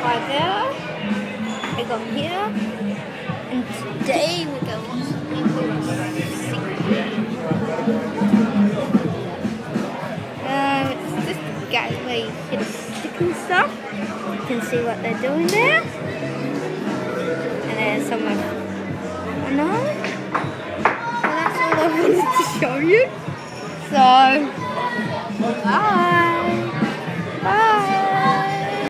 right there. I got here. And today we're going to watch it's just the guys where you hit a stick and stuff. You can see what they're doing there. And there's someone. No? Well, that's all I wanted to show you. So, bye.